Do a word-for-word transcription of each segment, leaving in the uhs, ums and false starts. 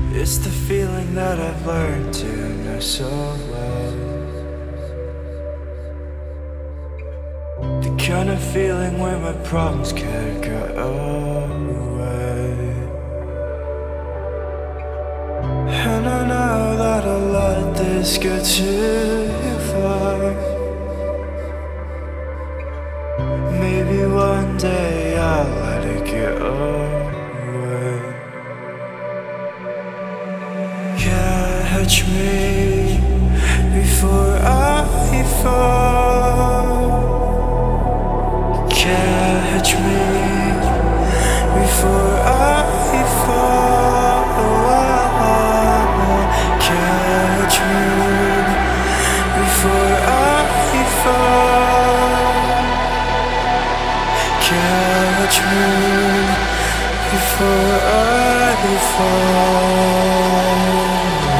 It's the feeling that I've learned to know so well. The kind of feeling where my problems can't go away. And I know that I'll let this go too far. Maybe one day I'll let it get away. Catch me before I fall. Catch me before I fall. Catch me before I fall. Catch me before I fall.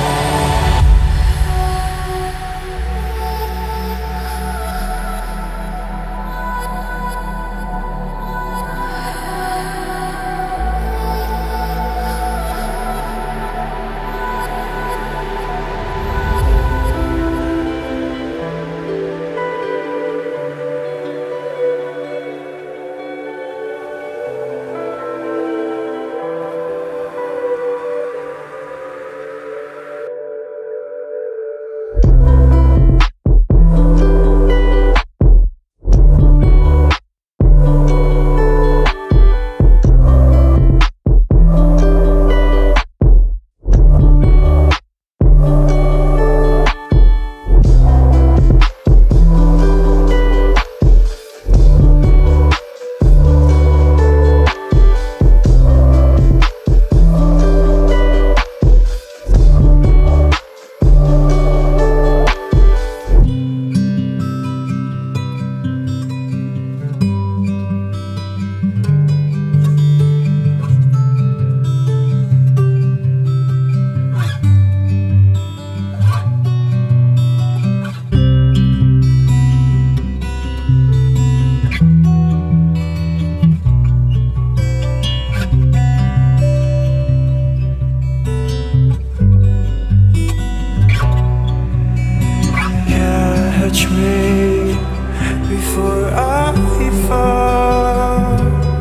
Catch me before I fall.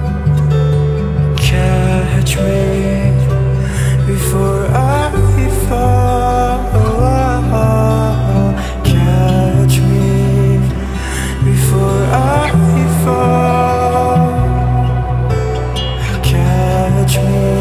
Catch me before I fall. Catch me before I fall. Catch me